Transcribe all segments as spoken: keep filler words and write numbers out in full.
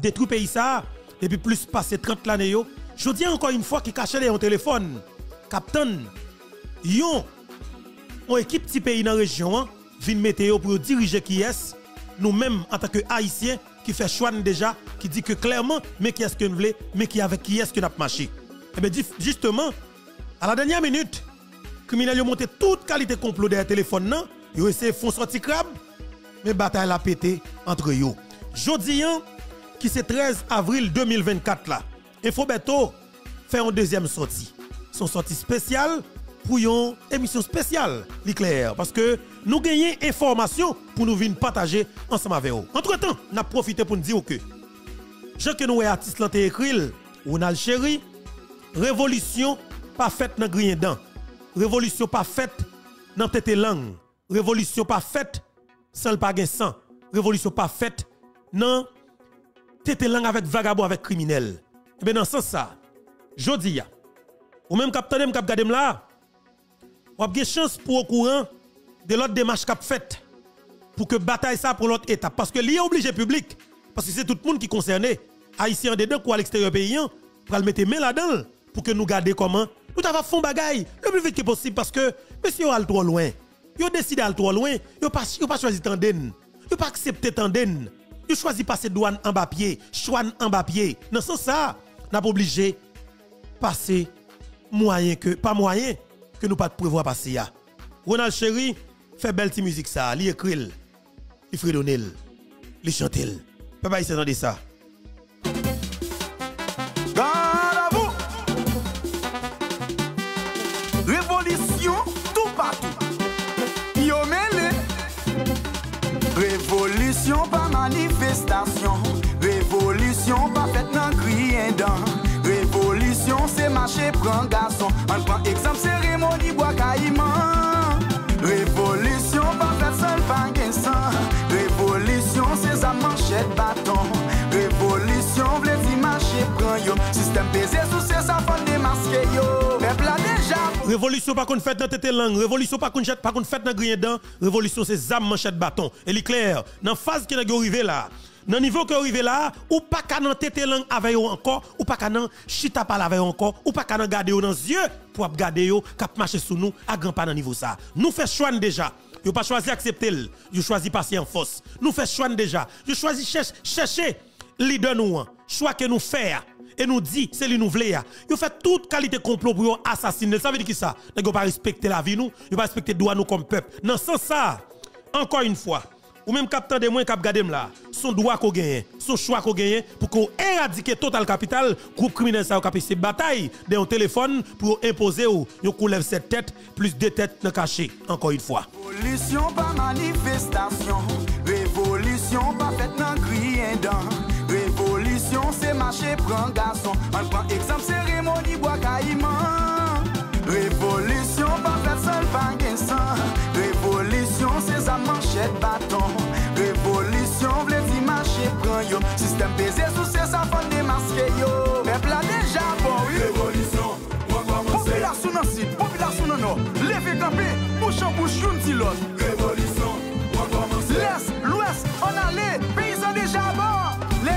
détruit le pays ça, depuis plus passé trente l'année, je dis encore une fois qu'il cache les téléphone. Captain, yon, on équipe petit pays dans la région, vient mettre pour diriger qui est, nous-mêmes en tant que Haïtiens, qui fait choix déjà, qui dit que clairement, mais qui est-ce que nous voulons, mais qui avec qui est-ce que nous avons marché. Et bien justement, à la dernière minute, les criminels ont monté toute qualité complot derrière le téléphone, ils ont essayé de faire sortir crabe, mais bataille a pété entre eux. Jodi, qui c'est treize avril deux mille vingt-quatre là, Infobeto fait une deuxième sortie. Son sortie spéciale pour une émission spéciale, l'éclair, parce que nous gagnons information pour nous venir partager ensemble avec vous. Entre-temps, nous avons profité pour nous dire que, je que nous artistes l'ont écrit, Ronald Chéri, révolution pas faite dans grien dent, révolution pas faite dans tête langue, révolution pas faite sans le pas sang, révolution pas faite dans tête langue avec vagabond avec criminel. Et bien dans ce sens ça, jodi ou même capitaine m k'ap gade là, ou avez chance pour au courant de l'autre démarche qu'a fait pour que bataille ça pour l'autre étape parce que lié obligé public parce que c'est tout le monde qui concerné haïtien dedans ou à l'extérieur paysan pour le mettre main là-dedans pour que nous garder comment nous t'avons fait bagaille le plus vite que possible parce que monsieur al trop loin. Yo décidé al trop loin, yo pas yo pas choisi tanden. Yo pas accepté tanden. Yo choisi passer douane en bas pied, chouane en bas pied. Dans ce sens ça, n'a pas obligé passer moyen que pas moyen que nous pas prévoir passer ya. Ronald Chéri fait belle petite musique ça, li écrit, il fredonne, li chante. Papa il s'entendait ça. Garde à vous. Révolution tout partout. Yo mêlé. Révolution pas manifestation. Révolution pas faite dans crier dans. Révolution c'est marcher prend garçon. On prend exemple cérémonie bois caïman. Révolution pas faite seul pas gain sang. Révolution c'est sa manchette bâton. Révolution vle di marcher prend yo. Système pesé sous c'est sa fond démasqué yo. Peuple a déjà. Révolution pas qu'on fait dans tête langue, révolution pas qu'on jette pas qu'on fait dans grien dent, révolution c'est zam manchette bâton. Et l'éclair, dans phase qui est arrivé là. Dans niveau que arrivé là, ou pas qu'à nan tête langue avec yo encore, ou pas qu'à nan chita parler avec encore, ou pas qu'à nan garder yo dans yeux pour garder yo cap marcher sous nous à grand pas dans niveau ça. Nous fait choix déjà. Yo pas choisi accepter, yo choisi passer en force. Nous fait choix déjà. Yo choisi chercher chercher leader nous, choix que nous faire et nous dit c'est lui nous voulons. Yo fait toute qualité complot pour assassiner. Ça veut dire qui ça? Yo pas respecter la vie nous, yo pas respecter droit nous comme peuple. Dans ce sens ça, encore une fois, ou même capitaine de moins cap gadem là, son droit qu'on gagne, son choix qu'on gagne pour qu'on éradique total capital groupe criminel ça cap ces bataille de un téléphone pour imposer ou yo coulève cette tête plus deux têtes dans caché encore une fois. Révolution pas manifestation, révolution pas faite dans crier dans. Révolution c'est marcher prend garçon. On prend exemple cérémonie bois caïman. Révolution pas faite seul pas gain sang. Révolution c'est sa manchette bâton. Révolution vle di marcher prend yo. Système pesé sous c'est sa fond démasqué yo. Peuple a déjà bon oui. Révolution, moi commencer. Population dans sud, population dans nord. Levez camper, bouche en bouche une ti l'autre. Révolution, moi commencer. L'est, l'ouest, on allait, paysans déjà bon. Les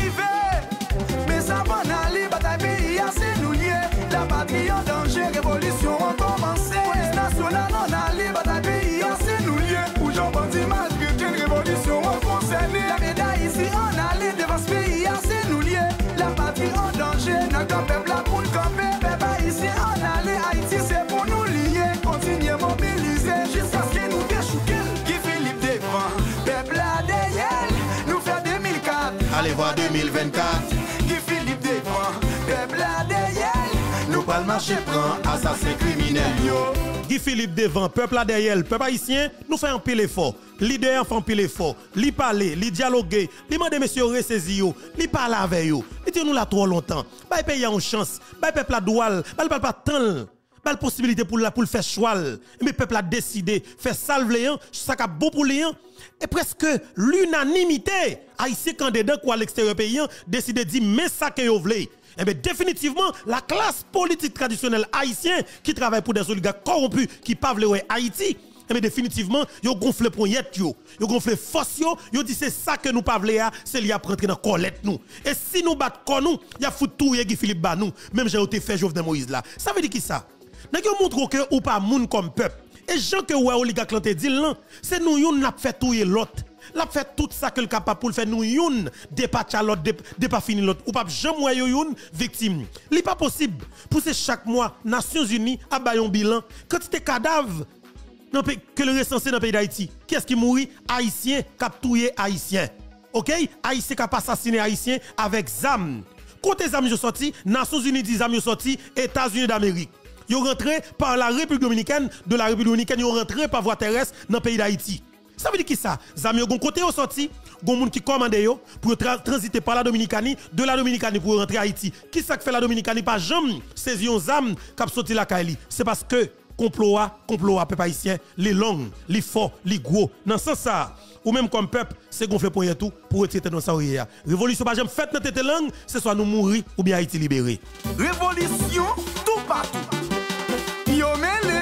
arrivés, mais ça va aller, bataille pays assez nous lier. La patrie en danger, révolution on commencé. Police nationale on allait, bataille pays assez nous lier. Ou j'en bandit malgré une révolution on concerné. La médaille ici on allait, devant ce pays assez nous lier. La patrie en danger, notre peuple là pour le camper. Peuple ici on allait, Haïti c'est pour nous lier. Continuez mobiliser jusqu'à ce que nous déchouquons. Guy Philippe Desvant, peuple là derrière, nous fait deux mille quatre. Allez voir deux mille vingt-quatre. Guy Philippe Desvant, peuple là derrière, nous pas le marché prend, assassin criminel yo. Guy Philippe devant, peuple là derrière, peuple haïtien, nous fait un pile effort. Leader fait un pile effort. Li parler, li dialoguer, li demander monsieur ressaisi yo, li parler avec yo. Li dit nous là trop longtemps. Bay payer une chance, bay peuple la doual, bay pas temps. Belle possibilité pour la pour le faire choix. Mais peuple a décidé faire salve léant, ça ka bon pour léant. Et presque l'unanimité haïtien candidat quoi à l'extérieur paysan décidé dire mais ça que yo vle. Eh bien, définitivement, la classe politique traditionnelle haïtienne qui travaille pour des oligarques corrompus qui ne peuvent pas Haïti, mais définitivement, yo gonfle poignette yo, yo gonfle force yo, yo dit c'est ça que nous pas vle a, c'est li a rentrer dans colette nous. Et si nous bat kon nous, y a fout tout Guy Philippe ba nous, même j'ai été fait Jovenel Moïse là. Ça veut dire qui ça? Nèg yo montre que ou pas moun comme peuple. Et gens que ouais oligarque lan te dit là, c'est nous yon n'a fait tout l'autre. L'a fait tout ça que le capable pour faire nous youn dépatch à l'autre de pas fini l'autre ou pas jamais youn victime. Li pas possible pour chaque mois Nations Unies a ba yon bilan quantité cadavre que le recensé dans le pays d'Haïti. Qui est-ce qui mourit? Haïtien qui a tué Haïtien. OK? Haïtien qui a assassiné Haïtien avec zam. Côté zam yo sorti, Nations Unies dit zam yo sorti, États-Unis d'Amérique. Yo rentré par la République dominicaine, de la République dominicaine yo rentré par voie terrestre dans le pays d'Haïti. Ça veut dire qui ça? Zam yo gon côté yo sorti, gon moun qui commande yo pour tra transiter par la Dominicanie, de la Dominicanie pour rentrer à Haïti. Qui ça fait la Dominicanie pas jamais saisi un zam qui sorti la Kaili? C'est parce que complot a, complot a peuple haïtien, les longs, les forts, les gros. Dans ce sens ça, ou même comme peuple, c'est gonfler pour tout pour retirer dans sa oreille. Révolution pas jamais faite dans tête langue, c'est soit nous mourir ou bien Haïti libéré. Révolution tout partout. Yo mêlé.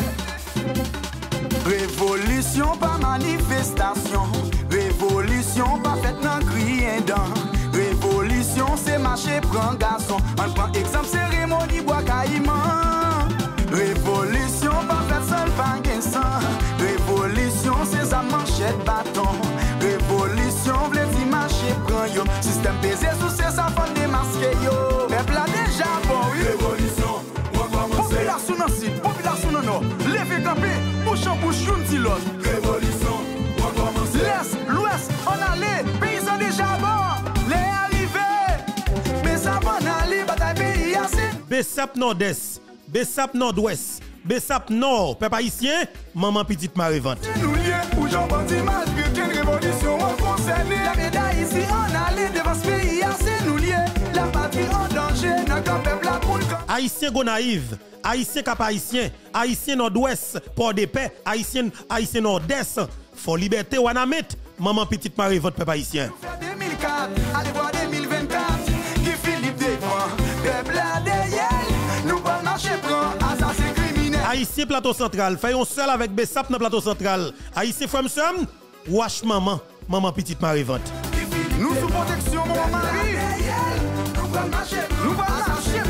Révolution pas manifestation. Révolution pas faite dans crier dans. Révolution c'est marcher prend garçon. On prend exemple cérémonie bois caïman. Révolution pas faite seul pas sang. Révolution c'est sa manchette bâton. Révolution vle di marcher prend yo. Système baisé sous ses enfants démasqué yo. Peuple a déjà bon oui. Révolution. Population non si, population non non. Levez camper, bouche en bouche une dit l'autre. Révolution, on commence. L'Est, l'Ouest, on allait, paysans déjà bon. Les arrivés, mais ça va aller, bataille pays assez. Bessap Nord-Est, Bessap Nord-Ouest, Bessap Nord, peuple haïtien, maman petite marevante. Nous liés, ou j'en bandit malgré qu'une révolution on concerné. La médaille ici, on allait devant ce pays assez. Nous liés, la patrie en danger, notre peuple la poule. Haïtien go naïve. Haïtien cap haïtien, Haïtien Nord-Ouest, Port de Paix, Haïtien Haïtien Nord-Est, faut liberté ou anamet, maman petite Marie votre peuple haïtien. deux mille quatre, allez voir deux mille vingt-quatre, qui Philippe défend, peuple derrière, nous pas marcher prend, assassin criminel. Haïtien plateau central, faisons seul avec Bessap dans plateau central. Haïtien frère somme, wash maman, maman petite Marie vente. Nous sous protection mon mari, nous pas marcher, nous pas marcher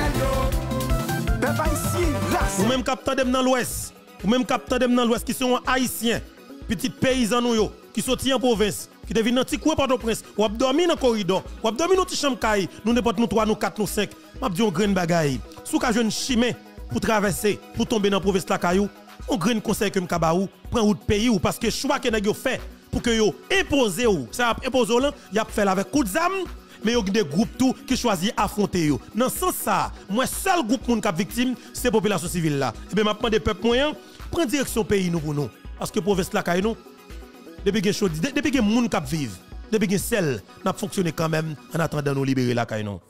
ou même capitaine dem dans l'ouest, ou même capitaine dem dans l'ouest qui sont haïtiens, petits paysans nous yo, qui sorti en province, qui deviennent dans petit coin Port-au-Prince, ou ap dormi dans corridor, ou ap dormi dans petit chambre caille, nous n'importe nous trois, nous quatre, nous cinq, m'a dit on grain bagaille. Sous ka jeune chemin pour traverser, pour tomber dans province la caillou, on grain conseil que m'ka ba ou, prend route pays ou parce que choix que nèg yo fait pour que yo imposer ou, ça imposer là, y a fait avec coup de zam. Mais il y a des groupes tout qui choisissent affronter yo. Dans ce sens ça, moi seul groupe moun k'ap victime, c'est population civile là. Et bien m'a demandé peuple moyen, prend direction pays nous pour nous parce que province la kay nous depuis que chose depuis que moun k'ap vivre, depuis que celle n'a fonctionné quand même en attendant nous libérer la kay nous.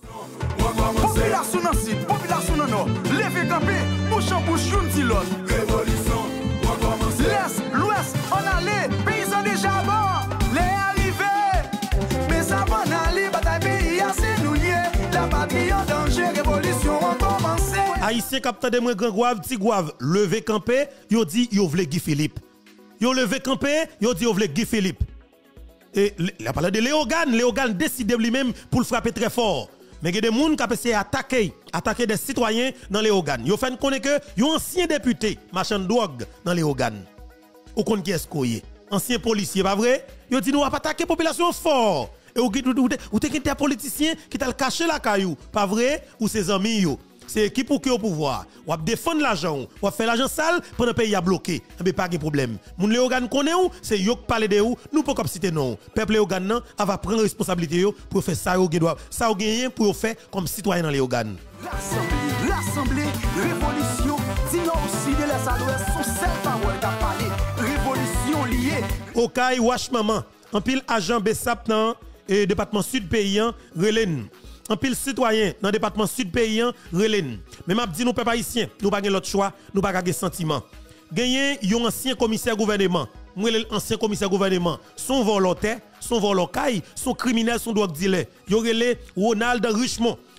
Population non si, population non non, levez camper, bouche en bouche une dit l'autre. Révolution, on commence. L'Est, l'Ouest, on allait, paysans déjà bon, les arrivés, mais ça va aller, bataille pays assez nous liés, la patrie en danger, révolution on commence. Haïtien capitaine de moi grand Gouave, petit Gouave, levé camper, yo dit yo vle Guy Philippe. Yo levé camper, yo dit yo vle Guy Philippe. Et il a parlé de Léogane, Léogane décide lui-même pour le frapper très fort. Mais il y a des gens qui ont essayé d'attaquer, attaquer des citoyens dans les organes. Ils ont connaître que yon ancien député marchand de drogue dans les organes. Ou kon qui est koye. Ancien policier, pas vrai? Ils ont dit nous va pas attaquer la population fort. Et ou ou te des politiciens qui t'a caché la caillou, pas vrai? Ou ses amis yo. C'est qui pour qui au pouvoir. Ou a défendre l'argent, ou a faire l'argent sale pendant le pays a bloqué. Mais pas de problème. Moun les organes connaît ou, c'est yo qui parle de ou, nous pas comme citer non. Peuple les organes nan, va prendre responsabilité yo pour faire ça yo doit. Ça yo gagner pour faire comme citoyen dans les organes. L'Assemblée, l'Assemblée, révolution, dis-nous aussi de l'Est à l'Ouest, sont celles paroles qu'a parlé. Révolution liée. Okaï wash maman, en pile agent Bessap dans le département sud paysan relène. En pile citoyen dans le département sud paysan relène. Mais m'a dit nous peuple haïtien, nous pas l'autre choix, nous pas gagner sentiment. Gagner yon ancien commissaire gouvernement, moi l'ancien commissaire gouvernement, son volontaire, son volontaire, son criminel, son drogue dealer. Yo relé Ronald Richemont.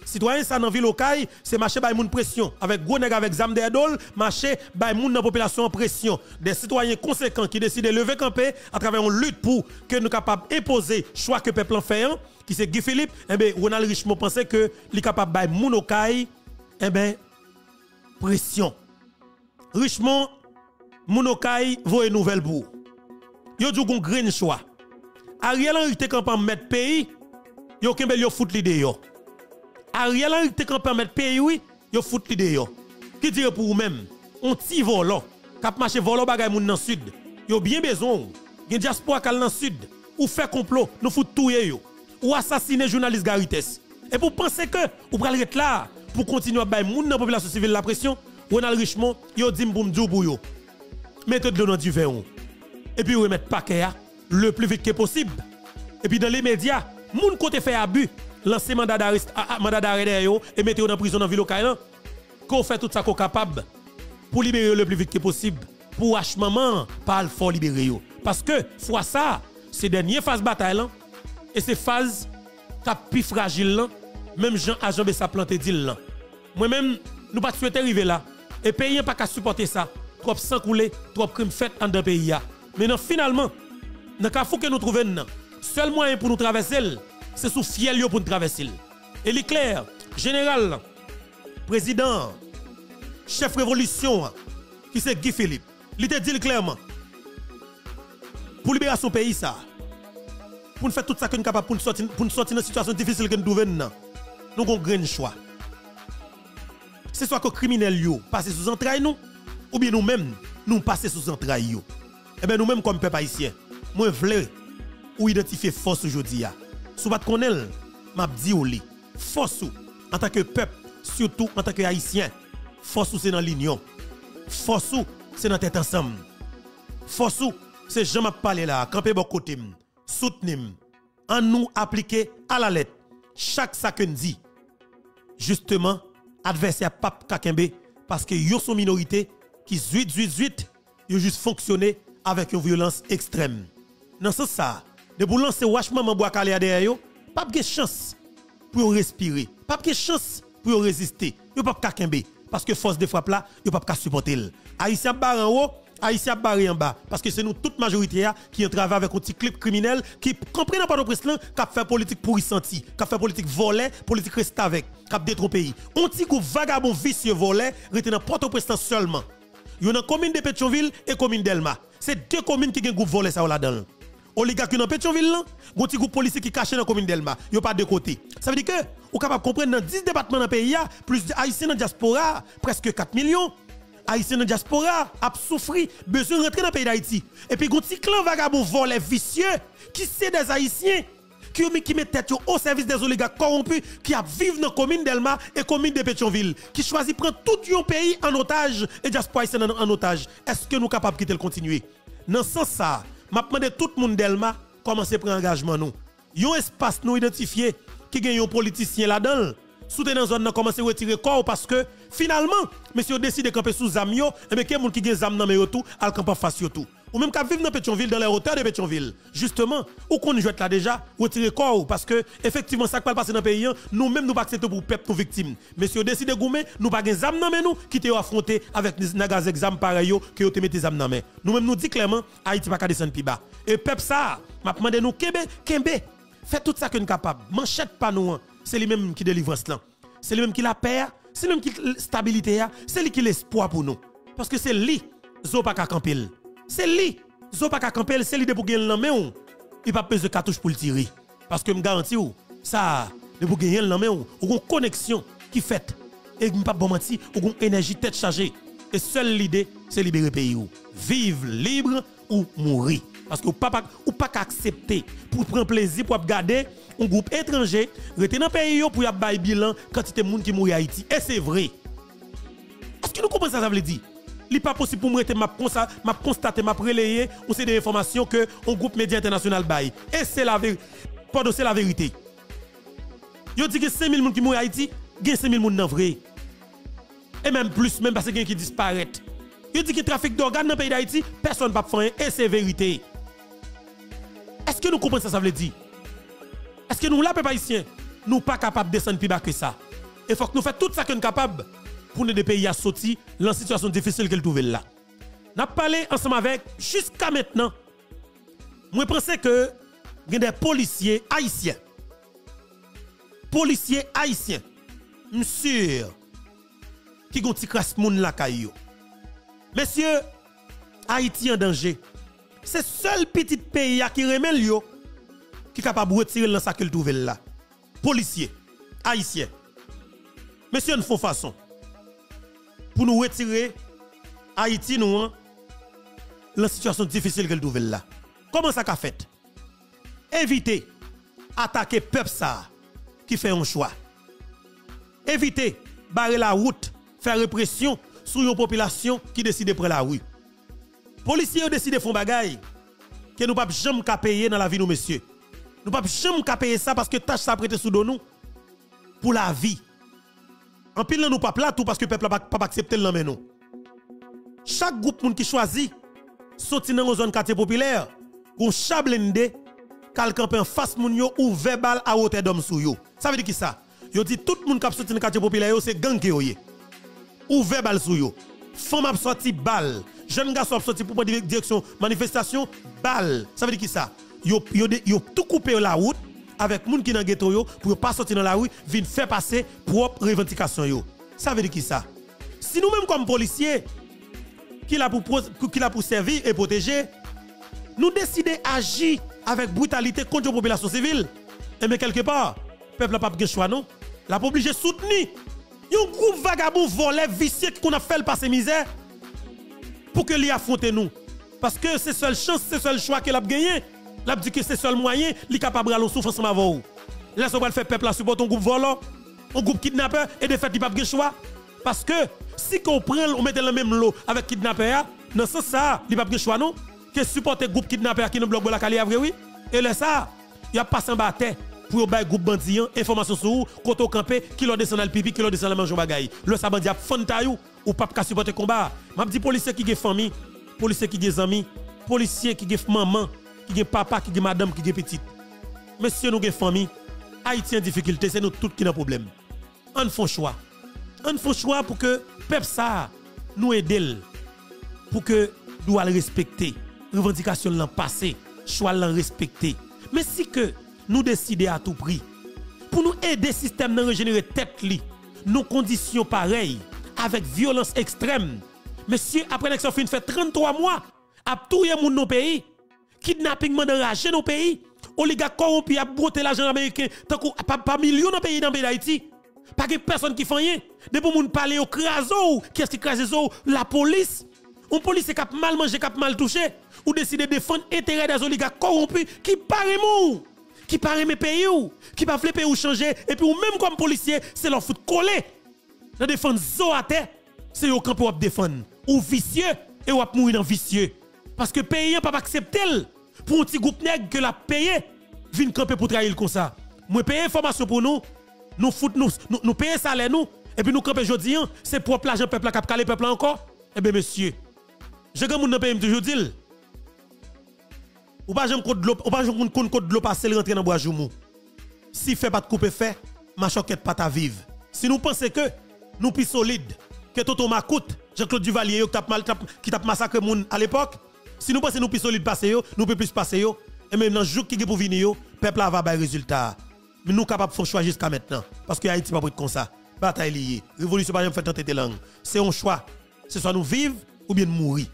Citoyen ça dans ville locale, c'est marcher by moun pression avec gros nèg avec zam d'erdol, marcher by moun dans population en pression. Des citoyens conséquents qui décident de lever camper à travers une lutte pour que nous capable imposer choix que peuple en fait hein, qui c'est Guy Philippe, eh ben Ronald Richemont pensait que li capable by moun locale, eh ben pression. Richemont moun locale voye nouvelle pour. Yo dou gon green choix. Ariel Henry te capable mettre pays, yo kembel yo fout l'idée yo. Ariel Henry te capable mettre pays oui, yo fout l'idée yo. Qui dire pour vous même, on ti volant, k'ap marcher volant bagay moun dans sud. Yo bien besoin, gen diaspora kal dans sud, ou fait complot, nous fout touyer yo. Ou assassiner journaliste Garites. Et pour penser que ou pral ret là pour continuer à bay moun dans population civile la pression, Ronald Richemont yo dit m'bou m'dou pour yo. Mettez de l'eau dans du vin. Et puis remettre paquet le plus vite que possible. Et puis dans les médias, moun côté fait abus, lancer mandat d'arrêt mandat d'arrêt et mettez dans prison dans ville locale. Qu'on fait tout ça qu'on capable pour libérer le plus vite que possible. Pour H maman pas le fort libérer yo. Parce que fois ça, c'est dernière phase bataille là et c'est phase qui plus fragile là, même Jean a jambé sa planté dit là. Moi même nous pas souhaiter arriver là et pays pas qu'à supporter ça. Trop sang coulé, trop crimes faits en dans pays là. Mais non, finalement, dans le cas que nous trouvons, le seul moyen pour nous traverser, c'est sous fiel pour nous traverser. Et l'éclair, général, président, chef révolution, qui c'est Guy Philippe, il te dit clairement, pour libérer son pays, ça, pour nous faire tout ça que nous sommes capables pour nous sortir, pour nous sortir dans une situation difficile que nous trouvons, nous avons un grand choix. C'est soit que les criminels passent sous entrailles, nous, ou bien nous-mêmes, nous passons sous entrailles. Eh bien, nous-mêmes, comme peuple haïtien, moi, je veux ou identifier force aujourd'hui. Si vous ne connaissez pas, je dis li force en tant que peuple, surtout en tant que haïtien, force c'est dans l'union. Force c'est dans tête ensemble. Force c'est je m'a parlé là, camper bon côté, soutenir, en nous appliquer à la lettre chaque ça que nous dit. Justement, adversaire pape kakembe parce que yo son minorité qui zuit zuit zuit, yo juste fonctionner avec une violence extrême. Dans ce sens, de pour lancer wachement bois calé derrière yo, pas de chance pour respirer, pas de chance pour résister, yo pas kakembe parce que force de frappe là, yo pas supporter. Haïtien bar en haut, Haïtien bar en bas parce que c'est nous toute majorité qui travaille avec un petit clip criminel qui comprennent pas de président qui a fait politique pour y sentir, qui a fait politique voler, politique rester avec, qui a détruit pays. On petit groupe vagabond vicieux voler, rete dans Port-au-Prince seulement. Yo dans commune de Pétionville et commune d'Elma. C'est deux communes qui ont groupe volé ça là-dedans. Oligarque dans Pétionville là, un petit groupe policier qui caché dans la commune d'Elma, yo pas de côté. Ça veut dire que ou capable comprendre dans dix départements dans le pays plus haïtiens dans diaspora, presque quatre millions. Haïtiens dans diaspora a souffri, besoin de rentrer dans le pays d'Haïti. Et puis un petit clan vagabond volé vicieux qui c'est des haïtiens qui qui mettent tête au service des oligarques corrompus qui vivent dans la commune d'Elma et commune de Pétionville, qui choisit prendre tout le pays en otage et diaspora haïtienne en otage. Est-ce que nous sommes capables de quitter le continuer? Dans ce sens, ça, je demande tout le monde d'Elma commencer à prendre engagement. Nous. Il y a un espace nous identifié qui gagne un politicien là-dedans. Soutenez dans zone commencer à retirer corps parce que finalement, monsieur décide de camper sous Zamio, et bien qu'il y a des gens qui gagne Zam dans tout, al camper face tout. Ou même qu'à vivre dans Pétionville, dans les hauteurs de Pétionville. Justement, ou qu'on joue là déjà, retirer corps parce que effectivement ça qui va passer dans le pays, nous-mêmes nous pas accepter pour peuple nos victimes. Monsieur décide de goumer, nous pas gagne Zam dans nous qui te affronter avec des nagaz exam pareil que vous te mettez Zam dans main. Nous-mêmes nous dit clairement Haïti pas descendre plus bas. Et peuple ça, m'a demandé nous kembe, kembe, fait tout ça que nous capable. Manchette pas nous. C'est lui même qui délivrance là. C'est lui même qui la paix, c'est lui même qui stabilité, c'est lui qui l'espoir pour nous. Parce que c'est lui, zo pas ka camper. C'est lui, zo pas ka camper, c'est lui de pour gagner la main. Il pas besoin de cartouche pour le tirer. Parce que me garantis ou ça de pour gagner la main ou une connexion qui fait et pas bon menti, ou une énergie tête chargée. Et seule l'idée c'est libérer pays ou vivre libre ou mourir. Parce que ou pas ou pas accepter pour prendre plaisir pour garder un groupe étranger rester dans pays pour y avoir bilan quantité de monde qui mourir Haïti et c'est vrai. Est-ce que nous comprenons ça ça veut dire? Il n'est pas possible pour moi de m'a constater m'a relayer ou c'est des informations que un groupe média international bail et c'est la vérité. Pardon, c'est la vérité. Yo dit que cinq mille personnes qui mourir Haïti, il y a cinq mille personnes dans vrai. Et même plus même parce que qui disparaît. Yo dit que trafic d'organes dans le pays d'Haïti, personne ne va faire et c'est vérité. Est-ce que nous comprenons ça ça veut dire? Est-ce que nous, là, peuple haïtien, nous pas capables de descendre plus bas que ça? Et faut que nous fassions tout ça que nous sommes capables pour nous des pays à sortir dans la situation difficile qu'elle trouve là. Nous avons parlé ensemble avec, jusqu'à maintenant, moi je pense que il y a des policiers haïtiens. Policiers haïtiens, monsieur, qui ont tiré ce monde là caillou. Messieurs, Haïti en danger. C'est seul petit pays qui remet le qui est capable de retirer dans sa qu'il trouve là. Policiers, haïtiens. Messieurs, nous font façon pour nous retirer Haïti nous dans la situation difficile qu'elle trouve là. Comment ça qu'a fait? Éviter attaquer peuple ça qui fait un choix. Éviter barrer la route, faire répression sur une population qui décide de prendre la rue. Policiers ont décidé de faire des bagailles que nous ne pouvons jamais payer dans la vie, nous, messieurs. Nous ne pouvons jamais payer ça parce que tâche ça prêté sous nous pour la vie. En pile, nous ne pouvons pas tout parce que le peuple n'a pas accepté le nous. Chaque groupe qui choisit sortir dans une zone quartier populaire, on chablende, calcamper en face moun yo ou verbal à hauteur d'homme sou yo. Ça veut dire qui ça? Yo dit tout le monde qui sorti dans quartier populaire c'est gang qui yo. Ou verbal sou yo. Femme a sorti balle. Jeune garçon a sorti pour prendre direction manifestation balle. Ça veut dire qui ça? Yo yo yo tout coupé la route avec moun qui dans ghetto yo pour pas sortir dans la rue, vinn faire passer propre revendication yo. Ça veut dire qui ça? Si nous même comme policiers qui l'a pour qui l'a pour servir et protéger, nous décidons d'agir avec brutalité contre la population civile. Et mais quelque part, le peuple n'a pas de choix, non? La pas obligé de soutenir. Il y a un groupe vagabond volé, vicieux qu'on a fait le passer misère pour que l'y affronte nous. Parce que c'est seule chance, c'est seul choix qu'elle a gagné. Elle a dit que c'est seul moyen, il est capable de aller souffrir ensemble avec vous. Là, on va faire peuple à supporter un groupe volant, un groupe kidnappeur, et de fait, il n'y a pas de choix. Parce que si on prend, on met dans le même lot avec kidnappeur, dans ce sens, il n'y a pas de choix, non? Que supporter groupe kidnappeur qui nous bloque la Cali vrai oui et là ça il y a passé en bataille pour bailler groupe bandit information sur côté campé qui leur descend le pipi qui leur descend le manger bagaille le ça bandit a fantayou ou pas ka supporter combat m'a dit policier qui gen famille policier qui gen amis policier qui gen maman qui gen papa qui gen madame qui gen petite monsieur nous gen famille Haïti en difficulté c'est nous tous qui dans problème on font choix on font choix pour que peuple ça nous aider pour que doit le respecter revendication l'an passé, choix l'an respecté. Mais si que nous décidons à tout prix pour nous aider le système à régénérer tête li, nos conditions pareilles, avec violence extrême. Monsieur, après l'élection fin fait trente-trois mois, à tout le monde nos pays, kidnapping enragé nos pays, oligarques corrompus à broter l'argent américain, tant qu'on pas, pas millions de pays dans le pays d'Haïti. Pas de personne qui fait rien. Depuis que nous parlons au craso, qui est-ce qui crase la police. Un policier qui a mal mangé, qui a mal touché, ou décide de défendre l'intérêt des oligarques corrompus qui parlent mou, qui parlent mes pays, qui ne veulent pas pays changer, et puis ou même comme policier, c'est leur foot collé. Dans défendre zo à terre, c'est au camp pour défendre. Ou vicieux, et ou mourir dans vicieux. Parce que pays n'a pas accepté pour un petit groupe nègre que la payé, vient camper pour trahir comme ça. Moi payer information pour nous, nous fout nous, nous, nous payer salaire nous, et puis nous camper jodi, c'est propre l'argent peuple qui a calé peuple encore. Eh bien monsieur, je gagne mon pays toujours dit ou pas j'aime code de l'eau ou pas j'aime code de l'eau passer rentrer dans bois joumou si fait pas de couper fait ma choquette pas ta vive si nous pensons que nous plus solide que Toto Macoute Jean-Claude Duvalier qui t'a mal qui t'a massacré moun à l'époque si nous pensons nous plus solide passer yo nous peut plus passer yo et même dans jour qui pour venir yo peuple va ba résultat mais nous capable faire choix jusqu'à maintenant parce que Haïti pas pour être comme ça bataille liée révolution pas jamais fait tenter langue c'est un choix c'est soit nous vivre ou bien mourir.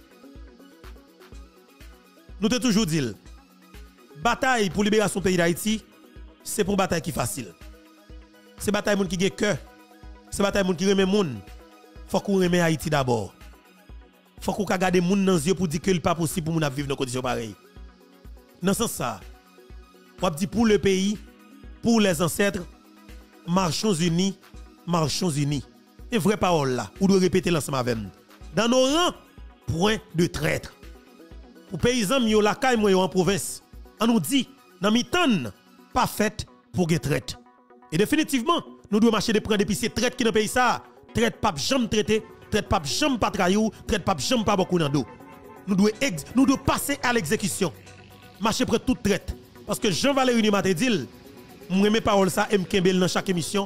Nous t'ai toujours dit, bataille pour libération du pays d'Haïti, c'est pour une bataille qui est facile. C'est une bataille qui a cœur. C'est une bataille qui remet moun. Faut qu'on remet Haïti d'abord. Faut qu'on regarde moun dans les yeux pour dire que ce n'est pas possible pour moun vivre dans des conditions pareilles. Dans ce sens ça, on dit pour le pays, pour les ancêtres, marchons unis, marchons unis. Et vraie parole là, ou de répéter l'ensemble avec nous. Dans nos rangs, point de traître. Pour paysans, yo la caille moi en province. On nous dit, dans mi-temps, pas fait pour get traite. Et définitivement, nous devons marcher de prendre depuis ces traites qui dans le pays ça. Traite pas jamais traité, traite pas jamais pas trahir, traite pas jamais pas beaucoup dans dos. Nous devons nous devons passer à l'exécution. Marcher près toute traite. Parce que Jean-Valéry Nimate dit, moi mes paroles ça, M. Kembel dans chaque émission,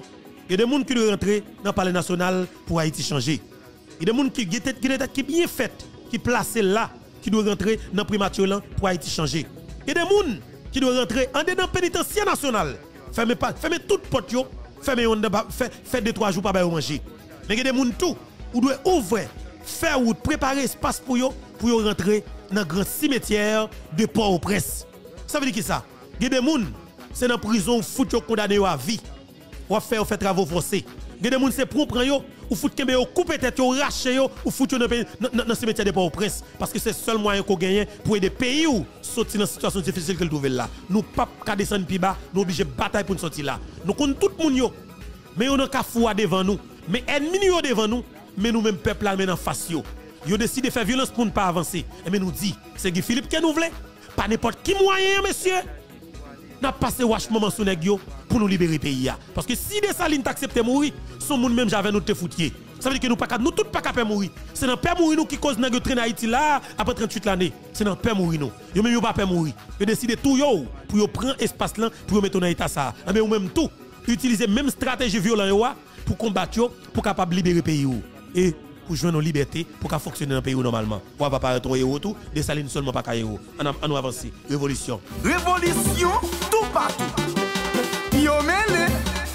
Il y a des gens qui doivent rentrer dans le palais national pour Haïti changer. Il y a des gens qui sont qui bien fait, qui placés là, qui doivent rentrer dans le primature pour Haïti changer. Il y a des gens qui doivent rentrer en dedans pénitentiaire national. Fermez pas, fermez toute porte yo, fermez on fait fait deux trois jours pas manger. Mais il y a des gens tout, ou doit ouvrir, faire ou préparer espace pour yo pour yo rentrer dans le grand cimetière de Port-au-Prince. Ça veut dire qui ça? Il y a des gens c'est dans prison fout yo condamné à vie. Ou faire fait travaux forcés. Il y a des gens c'est pour prendre yo ou fout kembe yo couper tête yo racher yo ou fout yo dans le cimetière de Port-au-Prince parce que c'est le seul moyen qu'on gagne pour aider pays ou sortir dans situation difficile que le trouver là. Nous pas ka descendre plus bas, nous obligé bataille pour nous sortir là. Nous connaissons tout le monde yo. Mais on a ka fou devant nous. Mais ennemis yo devant nous, mais nous même peuple là men en face yo. Yo décide de faire violence pour ne pas avancer. Et mais nous dit, c'est Guy Philippe qui nous voulait. Pas n'importe qui moyen monsieur. N'a passé wash moment sous nèg yo pour nous libérer pays parce que si des salines t'accepter mourir son monde même j'avais nous te foutier ça veut dire que nous pas nous tout pas capable mourir c'est dans peur mourir nous qui cause nèg yo traîner Haïti là après trente-huit l'année c'est dans peur mourir nous yo même yo pas peur mourir yo décider tout yo pour yo prendre espace là pour yo mettre dans état ça mais ou même tout utiliser même stratégie violente yo pour combattre yo pour capable libérer pays ou et pour joindre nos libertés pour qu'à fonctionner dans le pays normalement. On va pas paraître héros tout, des salines seulement pas qu'à héros. On nous avance. Révolution. Révolution tout partout. Yo mêlé.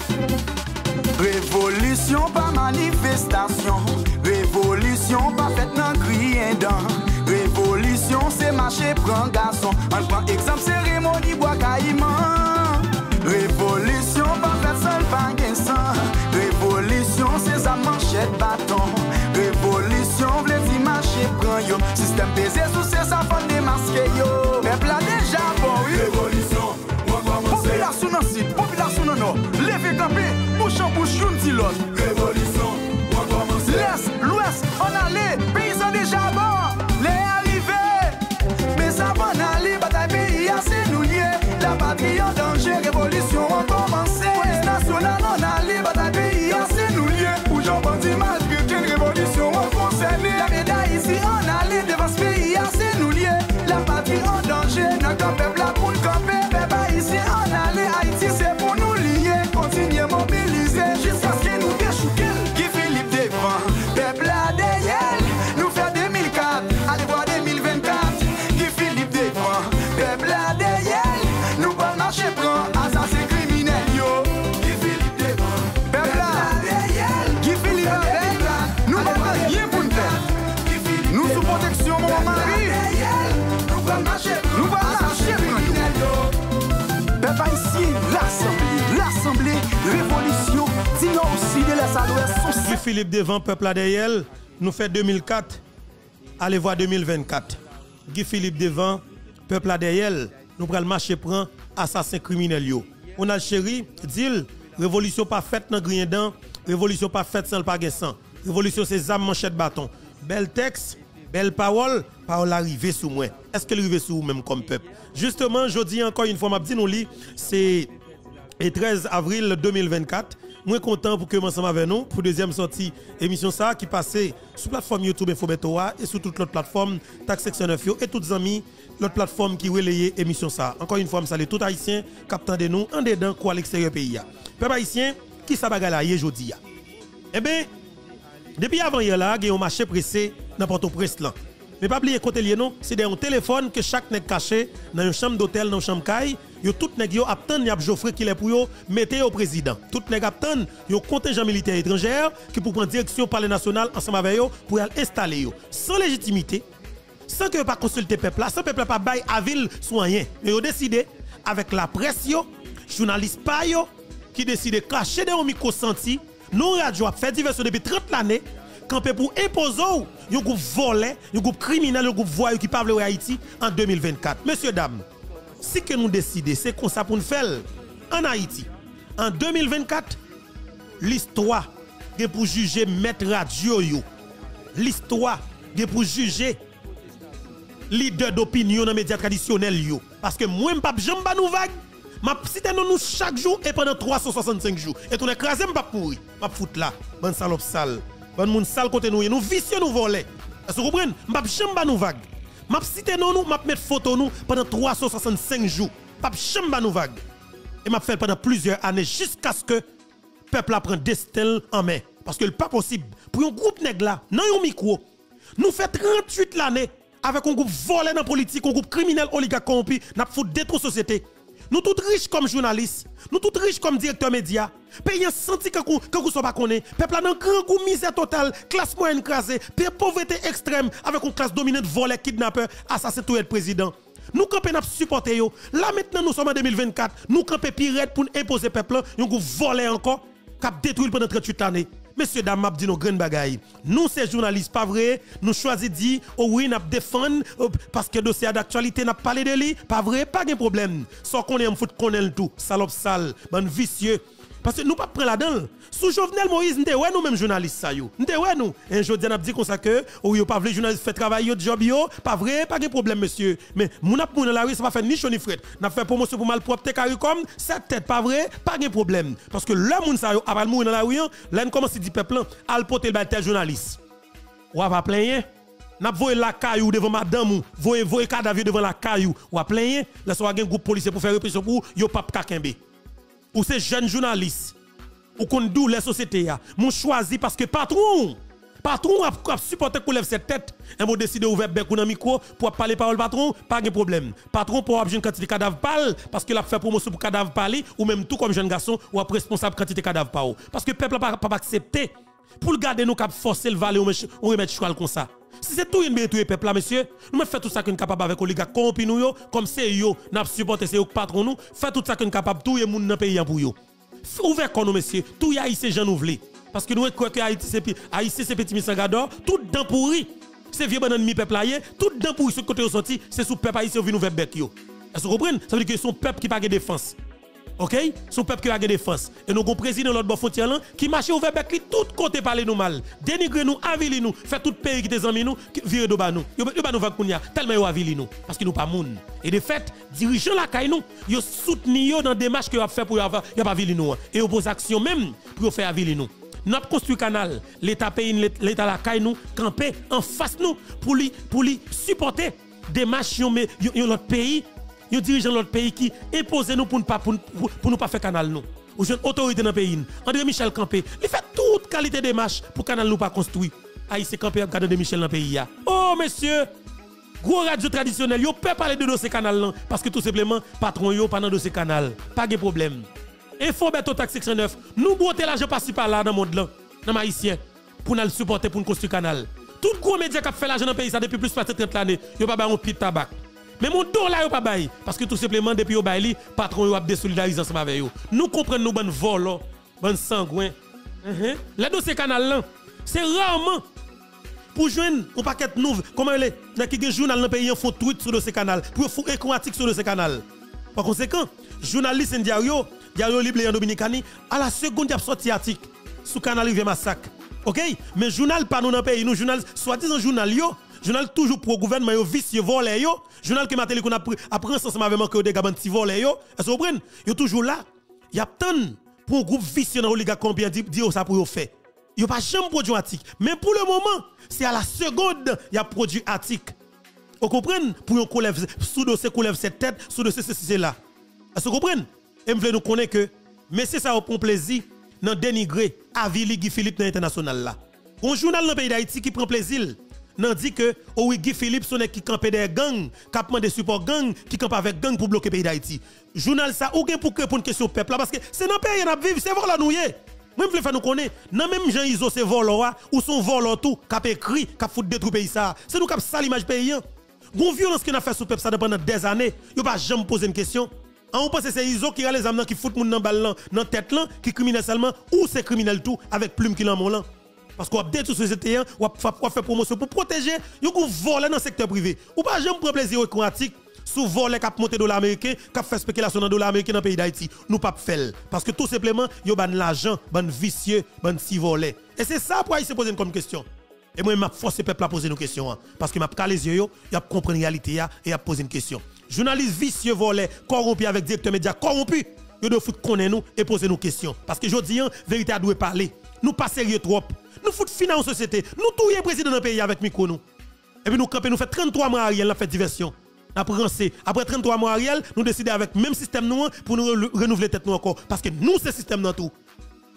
Révolution pas manifestation. Révolution pas faite dans crier dans. Révolution c'est marcher prend garçon. On prend exemple cérémonie bois caïman. Révolution pas faite seul pas gain sang. Révolution c'est sa manchette bâton. Révolution, v'lait dire marcher, prend yo. Système baisé sous ses enfants démasqués yo. Peuple a déjà bon, oui. Révolution, on va commencer. Population dans sud, population dans nord. Levez campé, bouche en bouche, une petit l'autre. Révolution, on va commencer. L'est, l'ouest, on allait, paysans déjà bon. Les arrivés, mais ça va aller, bataille pays assez nous lier. La patrie en danger, révolution, on va commencer. Police nationale, on allait, bataille pays assez nous lier. Ou j'en bandit mal. Révolution en concerné. La médaille ici en allée devant ce pays assez nous lier. La patrie en danger. Notre peuple là pour le camper. Peuple ici en allée. Haïti c'est pour nous lier. Continuer mobiliser jusqu'à ce que nous déchouquons. Guy Philippe devant. Peuple là derrière. Nous fait deux mille quatre. Allez voir deux mille vingt-quatre. Guy Philippe devant. Peuple là derrière. Nous pas marcher prend. Assassin criminel yo. Guy Philippe devant. Peuple là derrière. Guy Philippe nous ne pouvons rien pour nous faire. Nous sous protection, mon mari. Nous allons marcher. Nous allons marcher. Peuple ici, l'Assemblée, l'Assemblée, révolution, dis-nous aussi de la saluation. Guy Philippe devant, peuple là derrière, nous fait deux mille quatre, allez voir deux mille vingt-quatre. Guy Philippe devant, peuple là derrière, nous allons marcher prend assassin criminel yo. On a le chéri, dit, révolution pas faite dans grien dent, révolution pas faite sans le pas sang. Révolution c'est zam manchette bâton. Bel texte, belle parole, parole arrivée sous moi. Est-ce qu'elle arrive sous vous même comme peuple? Justement, je dis encore une fois, m'a dit nous li, c'est le treize avril deux mille vingt-quatre. Moi content pour que ensemble avec nous pour deuxième sortie émission ça qui passait sur plateforme YouTube Infobetoa et sur toute l'autre plateforme Tax Section neuf et toutes les amis l'autre plateforme qui relayait émission ça. Encore une fois, je salue tout haïtien captant de nous en dedans quoi à l'extérieur pays. Peuple haïtien qui ça bagarre là aujourd'hui. Eh bien depuis avant hier là, il y a un marché pressé dans Port-au-Prince là. Mais pas oublier côté lié non, c'est un téléphone que chaque nèg caché dans une chambre d'hôtel, dans une chambre caille, yo tout nèg yo attend y a Geoffrey qui est pour yo mettez au président. Tout nèg attend yo contingent militaire étranger qui pour prendre direction palais national ensemble avec yo pour y installer yo sans légitimité, sans que pas consulter peuple là, sans peuple pas bail à ville soigné. Mais yo décidé avec la presse yo, journaliste pa yo qui décide cacher dans un micro senti, nous radio a fait diversion depuis trente l'année. Campé pour imposer un groupe volé, un groupe criminel, un groupe voyou qui parle de Haïti en deux mille vingt-quatre. Messieurs, dames, si que nous décidons, c'est comme ça pour nous faire en Haïti. En deux mille vingt-quatre, l'histoire est pour juger maître radio. L'histoire est pour juger leader d'opinion dans les médias traditionnels. Parce que moi, je ne peux pas nous vague. Je cite nous chaque jour et pendant trois cent soixante-cinq jours. Et tu n'écrases pas pour mourir. Je vais foutre là, bonne salope sale. Bon moun sale côté nous, nous vicieux nous voler. Est-ce que vous comprenez? M'ap chamba nous vague. M'ap citer nous nous, m'ap mettre photo nous pendant trois cent soixante-cinq jours. M'ap chamba nous vague. Et m'a fait pendant plusieurs années jusqu'à ce que peuple a prend destin en main parce que le pas possible pour un groupe nèg là, non un micro. Nous fait trente-huit l'année avec un groupe volé dans la politique, un groupe criminel oligarque corrompu, n'a foutu détruire la société. Nous tous riches comme journalistes, nous tous riches comme directeurs médias, pays senti que vous ne pas connaît, peuple dans grand goût misère totale, classe moyenne écrasée, pauvreté extrême avec une classe dominante volée, kidnappeur, assassin tout être président. Nous campons n'a supporter yo. Là maintenant nous sommes en deux mille vingt-quatre, nous campons pirate pour imposer peuple, un groupe volé encore, cap détruit pendant trente-huit années. Messieurs, dames, m'a dit nos grandes bagailles. Nous, ces journalistes, pas vrai, nous choisissons de dire, oh oui, nous défendons, parce que le dossier d'actualité n'a pas parlé de lui, pas vrai, pas de problème. Sans qu'on ait un foot qu'on ait le tout, salope sale, bon vicieux. Parce que nous pas prendre là-dedans. Sous Jovenel Moïse, nous ouais nous même journalistes ça yo. Nous ouais nous. Un jour n'a dit comme ça que ou yo pas vle journaliste fait travail yo job yo, pas vrai, pas de problème monsieur. Mais moun ap moun la rue ça pas fait ni chaud ni fret. N'a fait promotion pour malpropre caricom, cette tête pas vrai, pas de problème. Parce que là moun ça yo après moun dans la rue, là on commence dit peuple al porter le tel journaliste. Ou va plaigner. N'a voyé la caillou devant madame ou voyé voyé cadavre devant la caillou. Ou va plaigner. Là soit un groupe policier pour faire répression pour yo pas kakembe. Ou ces jeunes journalistes, ou qu'on dou les sociétés, m'ont choisi parce que patron, patron a supporté qu'on lève cette tête, et m'ont décidé d'ouvrir bec ou dans micro pour parler parole patron, pas de problème. Patron pour avoir une quantité de cadavres parle, parce qu'il a fait promotion pour cadavre parler, ou même tout comme jeune garçon, ou après responsable quantité de cadavres parler. Parce que le peuple n'a pas accepté, pour le garder nous cap forcer le valet, on remettre cheval comme ça. Si c'est tout une bien tout le peuple là, monsieur, nous fait tout ça qu'on est capable avec oligarques corrompus nous yo, comme c'est yo, n'a supporté c'est yo patron nous, fait tout ça qu'on est capable tout le monde dans pays pour yo. Ouvert comme nous monsieur, tout y a ici gens nous vle. Parce que nous croyons que Haïti c'est Haïti c'est petit misangador, tout dedans pourri. C'est vieux banane mi peuple là, tout dedans pourri ce côté sorti, c'est sous peuple haïtien vient nous faire bec yo. Est-ce que vous comprenez? Ça veut dire que son peuple qui pas de défense. OK? Son peuple qui a de défense. Et nous avons un président l'autre frontière là qui marche ouvert bec tout côté parler nous mal. Dénigrer nous, avili nous, fait tout pays qui des amis nous, virer de bas nous. Yo ba nous va kounya tellement yo avili nous parce que nous pas moun. Et de fait, dirigeant la caille nous, yo soutenu yo dans démarche que yo a fait pour yo pas avili nous et yo pose action même pour faire avili nous. Nous avons construit canal, l'état pays l'état la caille nous camper en face nous pour lui pour lui supporter démarche yo l'autre pays. Yo dirigeant l'autre pays qui impose nous pour ne pas pour, pour, pour nous pas faire canal nous. Ou jeune autorité dans le pays. André Michel Campé, il fait toute qualité de marche pour canal nous pas construit. Aïe c'est Campé regarde André Michel dans le pays. Oh monsieur, gros radio traditionnel, yo peut parler de dossier canal là parce que tout simplement patron yo pas dans dossier canal. Pas de problème. Info Beto Tax section neuf, nous botter l'argent par-ci par-là dans le monde là, dans haïtien pour nous supporter pour nous construire canal. Tout gros média qui a fait l'argent dans le pays ça depuis plus de trente années, yo pas ba un pied de tabac. Mais mon dos là, yo pas bail parce que tout simplement depuis yo bail li, patron yo a désolidarisé ensemble avec yo. Nous comprenons nous bonne vol, bonne sangouin. Uh-huh. Le dossier canal là, c'est rarement pour joindre un paquet de nouveau. Comment elle est? Dans qui journal dans pays font tweet sur le dossier canal, pour faire écran article sur le dossier canal. Par conséquent, journaliste en diario, diario libre en Dominicani, à la seconde il a sorti article sur canal Rivière Massacre. OK? Mais journal pas nous dans pays, nous journal soi-disant journal yo journal toujours pro gouvernement yo vicieux volé yo journal que matin qu'on a après ensemble avec manque de gaban petit volé yo est-ce que vous comprenez yo toujours là y a tant pour un groupe vicieux dans oligarque combien dit dire ça pour yo faire yo pas jamais produit article mais pour le moment c'est à la seconde y a produit article vous comprenez pour yon collève sous dossier collève cette tête sous dossier c'est là est-ce que vous comprenez et me veut nous connaître que mais c'est ça au prend plaisir dans dénigrer Avili Guy Philippe dans international là un journal dans le pays d'Haïti qui prend plaisir nan dit que oh oui Guy Philippe son qui campe des gangs, qui des support gang, qui campe avec gang pour bloquer le pays d'Haïti. Journal ça ou gen pour répondre une question peuple là parce que c'est dans pays n'a vivre c'est voilà nous yé. Même vle faire nous connaître nan même Jean Iso c'est voleur ou son voleur tout qui écrit qui fout détruire pays ça. C'est nous qui sale image pays. Gon violence qu'on a fait sous peuple ça pendant des années, yo pas jamais poser une question. On pense c'est Iso qui a les amenants qui fout moun dans balle dans tête là qui criminel seulement ou c'est criminel tout avec plume qui l'en là. Parce qu'on a détruit la société, on a fait promotion pour protéger, on a volé dans le secteur privé. Ou pas jamais prendre plaisir économique sous voler qui a monté dollar américain, qui a fait spéculation dans dollar américain dans le pays d'Haïti. Nous pas faire parce que tout simplement, yo ban l'argent, ban vicieux, ban si volé. Et c'est ça pour Haïti se poser comme question. Et moi, je force le peuple à poser une question parce que m'a calé les yeux, il a comprendre la réalité et a poser une question. Journaliste vicieux volé, corrompu avec directeur média corrompu, yo doit faut connaître nous et poser nos questions parce que je dis vérité a doit parler. Nous pas sérieux trop. Nous foutons finance en société. Nous tout y président dans le pays avec micro nous. Et puis nous camper nous fait trente-trois mois Ariel, nous fait diversion. Après après trente-trois mois Ariel, nous décidons avec même système nous pour nous renouveler tête nous encore parce que nous c'est système dans tout.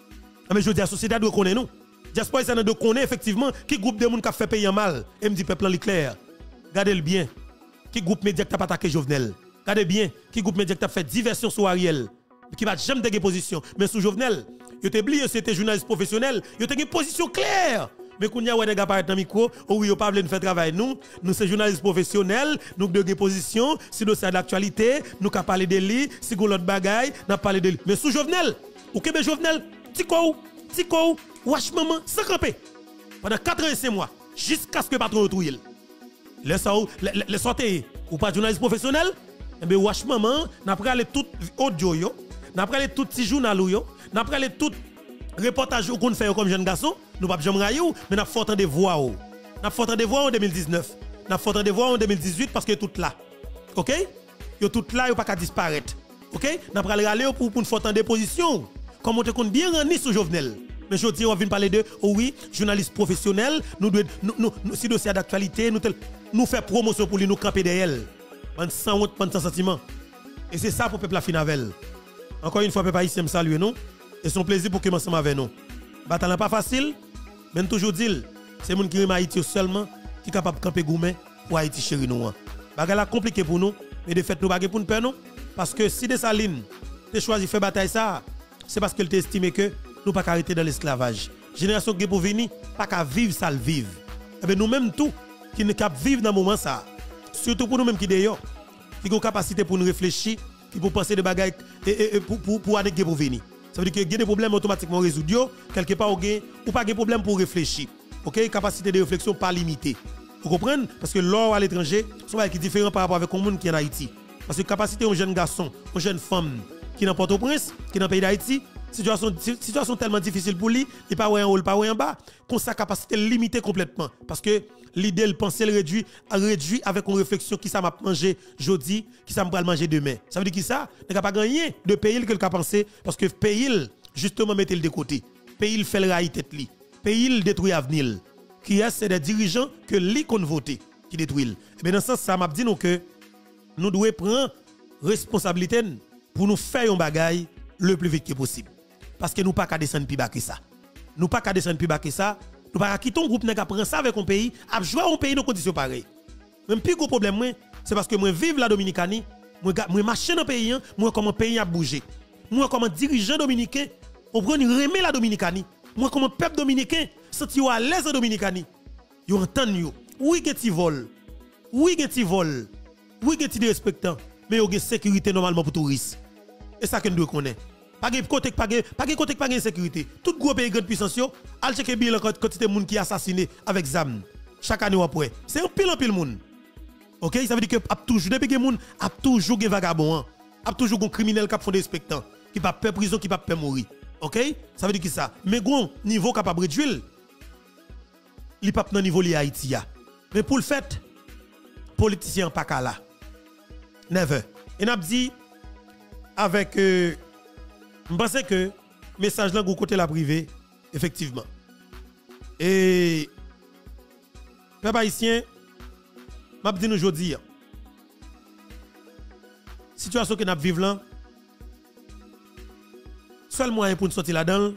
Mais je dis la société doit connaître nous. Diaspora ça doit connaître effectivement qui groupe de monde qui a fait payer mal. Et me dit peuple en clair. Regardez bien. Qui groupe média qui t'a attaqué Jovenel. Regardez bien qui groupe média qui t'a fait diversion sur Ariel. Qui va jamais dégager position. Mais sous Jovenel, yo t'ai oublié c'était journaliste professionnel, yo t'ai une position claire. Mais quand y a des gars paraître dans le micro, oh oui, yo pas voulu faire travail nous, nous c'est journalistes professionnels, nous de position, si dossier d'actualité, nous ka parler de lui, si gon l'autre bagaille, n'a parler de lui. Mais sous Jovenel, ou que Jovenel, tiko, tiko, wash maman, sans camper. Pendant quatre ans et cinq mois, jusqu'à ce que patron retrouille. Laisse ça les sortir ou pas journaliste professionnel, et bien wash maman, n'a pris tout audio yo, n'a pris tout petit journal yo, n'a pris tout reportage qu'on fait comme jeune garçon, nous pas jamais raillou, mais n'a faut entendre voix ou. N'a faut entendre voix en deux mille dix-neuf. N'a faut entendre voix en deux mille dix-huit parce que tout là. OK? Yo tout là, yo pas qu'à disparaître. OK? N'a pas aller pour pour faut entendre position. Comme on te compte bien rendre sur Jovenel. Mais je dis on vient parler de oh oui, journaliste professionnel, nous doit nous, nous, nous si dossier d'actualité, nous tel, nous faire promotion pour lui nous camper derrière elle. Sans honte, sans sentiment. Et c'est ça pour peuple la finavel. Encore une fois peuple haïtien me salue nous. Et son plaisir pour commencer avec nous. Bataille n'est pas facile, mais toujours dit, c'est les gens qui aiment Haïti seulement qui sont capables de camper gourmet pour Haïti chéri nous. Bataille est compliqué pour nous, mais de fait nous pas pour nous peur nous parce que si Dessalines a choisi de faire bataille ça, c'est parce qu'elle estimé que nous pas arrêter dans l'esclavage. Génération qui pour venir pas qu'à vivre ça le vivre. Et bien nous même tout qui ne cap vivre dans moment ça. Surtout pour nous même qui d'ailleurs qui ont capacité pour nous réfléchir, qui pour penser des bagages et, et, pour pour pour aller pour venir. Ça veut dire que y a des problèmes automatiquement résolus, quelque part ou pas de problème pour réfléchir. OK, capacité de réflexion pas limitée. Vous comprenez parce que l'or à l'étranger, c'est qui différent par rapport avec le monde qui est en Haïti. Parce que capacité un jeune garçon, une jeune femme qui est dans Port-au-Prince, qui est dans le pays d'Haïti, situation situation tellement difficile pour lui, il pas en haut, pas en bas, qu'on sa capacité limitée complètement parce que l'idée le penser le réduit réduit avec une réflexion qui ça m'a mangé jeudi, qui ça m'a manger demain. Ça veut dire qui ça n'a pas gagné de payer le quelque penser parce que payer justement mettre le de côté. Payer fait le railler tête li. Payer détruit avenir. Qui est c'est des dirigeants que li qu'on voter qui détruit. Mais dans ce sens ça m'a dit nous que nous devons prendre responsabilité pour nous faire un bagaille le plus vite que possible. Parce que nous pas qu'à descendre plus bas que ça. Nous pas qu'à descendre plus bas que ça. Nous pas qu'à quitter un groupe n'a qu'à prendre ça avec un pays, à jouer un pays dans conditions pareilles. Même plus gros problème c'est parce que moi vivre la Dominicanie, moi moi marcher dans pays, moi comment pays a bougé. Moi comme dirigeant dominicain, on prend remet la Dominicanie. Moi comme peuple dominicain, senti à l'aise en Dominicanie. Yo entend yo. Oui que tu vol. Oui que tu vol. Oui que tu respectant, mais yo gen sécurité normalement pour touristes. Et ça que nous devons connaître. Pas de côté, pas de côté, pas de sécurité. Tout gros pays grande puissance, al checker bilan quantité de monde qui assassiné avec zam. Chaque année après. C'est un pile en pile monde. OK, ça veut dire que a toujours depuis que monde a toujours des vagabonds, a toujours des criminels qui font des spectacles, qui pas peur prison, qui pas peur mourir. OK? Ça veut dire que ça. Mais gros niveau capable réduire. Il pas dans niveau li Haïti ya. Mais pour le fait politicien pas là. Never. Et n'a dit avec euh, je pense que message là côté la privée effectivement. Et peuple haïtien m'a dit nous aujourd'hui situation que nous vivons là seul moyen pour nous sortir là-dedans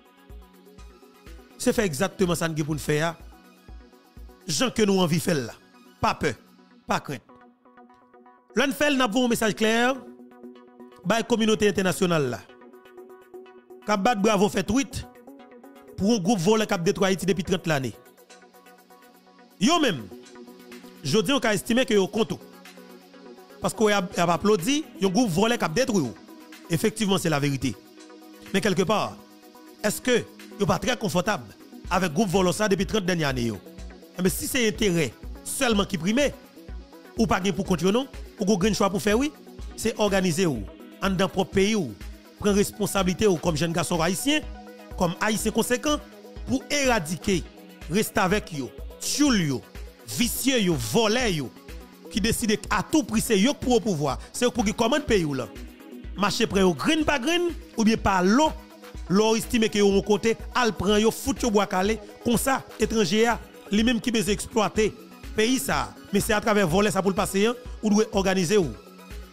c'est faire exactement ça que pour nous faire gens que nous envie faire là pas peur pas crainte l'on fait n'a pas un message clair by communauté internationale là Kabat Bravo fait tweet pour un groupe volé qui a détruit Haïti depuis trente l'année. Yo même, je dis on a estimé que yo compte. Parce qu'on a applaudi, un groupe volé qui a détruit. Effectivement, c'est la vérité. Mais quelque part, est-ce que yo pas très confortable avec groupe volé ça depuis trente dernières années? Mais si c'est intérêt seulement qui prime, ou pas pour continuer non, ou avez un choix pour faire oui, c'est organiser ou en dans propre pays ou prendre responsabilité ou comme jeune garçon haïtien, comme haïtien conséquent pour éradiquer, rester avec yo, tuer yo, vicieux yo, voler yo, qui décide à tout prix c'est yo pour au pouvoir, c'est pour qui commande pays ou là. Marcher près au green pas green ou bien par l'eau, l'eau estime que yo on côté, al prend yo fout yo bois calé, comme ça étranger a, lui même qui besoin exploiter pays ça, mais c'est à travers voler ça pour le passer ou doit organiser ou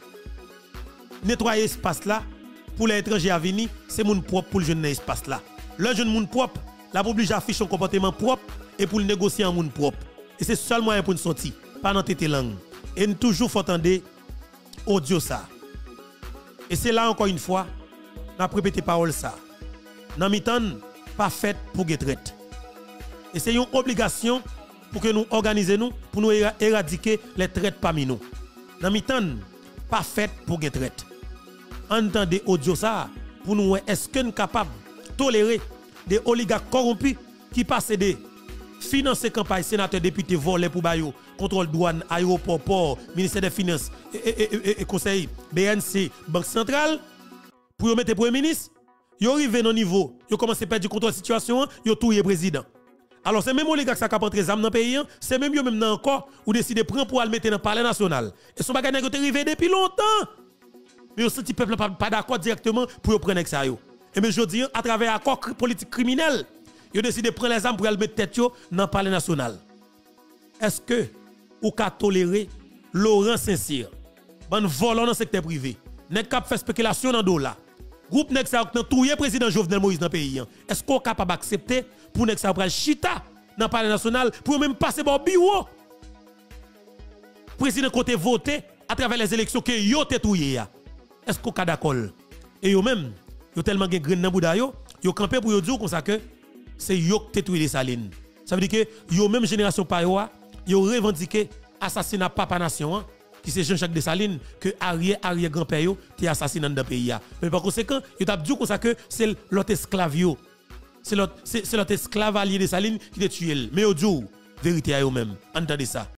nettoyer espace là pour les étrangers à venir, c'est mon propre pour le jeune espace là. Le jeune monde propre, la oblige à afficher un comportement propre et pour le négocier en monde propre. Et c'est seul moyen pour nous sortir, pas dans tête langue. Et nous toujours faut entendre audio ça. Et c'est là encore une fois, n'a répété parole ça. Dans mi-temps, pas fait pour retraite. Et c'est une obligation pour que nous organisions nous, pour nous éradiquer les traites parmi nous. Dans mi-temps, pas fait pour retraite. Entendez audio ça pour nous est-ce que nous sommes capables de tolérer des oligarques corrompus qui passent des financer campagne sénateur député volés pour bayo contrôle douane aéroport port ministère des finances et, et, et, et conseil B N C banque centrale pour mettre premier ministre yo arrivé dans niveau yo commencé à perdre du contrôle de situation yo touyer président. Alors c'est même oligarque ça qui a rentré zam dans pays c'est même yo même encore ou décider prendre pour aller mettre dans le palais national et son bagage nèg arrivé depuis longtemps mais yo senti peuple pas, pas d'accord directement pour prendre ça yo. Et mais je dis à travers accord politique criminel ils ont décidé de prendre les armes pour aller mettre tête dans le palais national. Est-ce que vous pouvez tolérer Laurent Saint-Cyr, bon volant dans le secteur privé, n'est capable de faire spéculation dans le dollar, groupe n'est capable de tout le président Jovenel Moïse dans le pays? Est-ce qu'on est capable d'accepter pour n'est capable de chita dans le palais national pour même passer par le bureau? Président côté voté à travers les élections que yo te touye. Est-ce qu'on est d'accord? Et yo même, yo tellement gen grain dans bouda yo, yo campé pour yo dire comme ça que c'est yo qui détruit les salines. Ça veut dire que yo même génération pa yo, yo revendiqué assassinat papa nation qui c'est Jean-Jacques Dessalines que arrière arrière grand-père yo qui assassiné dans le pays. Mais par conséquent, yo t'a dit comme ça que c'est l'autre esclave yo. C'est l'autre c'est l'autre esclave allié Dessalines qui t'a tué. Mais yo dit vérité à yo même. Entendez ça.